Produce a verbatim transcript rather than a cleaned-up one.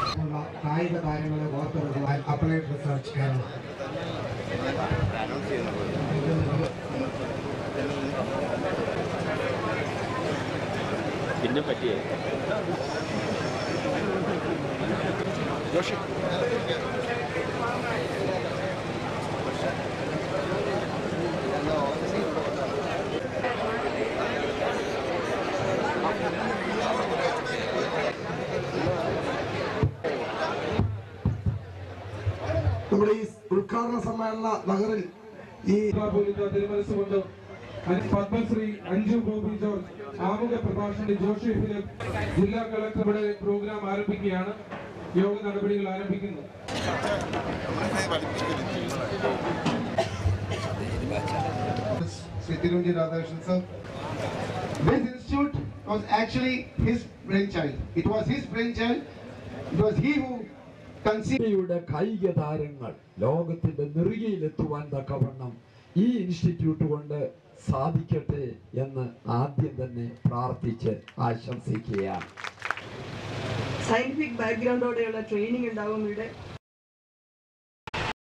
കായിക താരങ്ങളെ വാർത്തെടുക്കുവാൻ applied research Kerala പിന്നെ പറ്റിയേ നമ്മുടെ ഈ ഉദ്ഘാടന സമ്മേളന നഗറിൽ ഈ തിരുമനസ്സുകൊണ്ട് പത്മശ്രീ അഞ്ജു ഗോപി ജോർജ് ആമുഖ പ്രഭാഷണ ജോഷി ഫിലിപ്പ് ജില്ലാ കളക്ടറുടെ പ്രോഗ്രാം ആരംഭിക്കുകയാണ്. യോഗ നടപടികൾ ആരംഭിക്കുന്നു. This institute was actually his brainchild. It was his brainchild. It was he who യുടെ കായിക താരങ്ങൾ ലോകത്തിന്റെ നെറുകയിലെത്തുവാൻ തക്കവണ്ണം ഈ ഇൻസ്റ്റിറ്റ്യൂട്ട് കൊണ്ട് സാധിക്കട്ടെ എന്ന് ആദ്യം തന്നെ പ്രാർത്ഥിച്ച് ആശംസിക്കുകയാണ്. സയന്റിഫിക് ബാക്ക്ഗ്രൗണ്ടോടെയുള്ള ട്രെയിനിങ് ഉണ്ടാകും ഇവിടെ.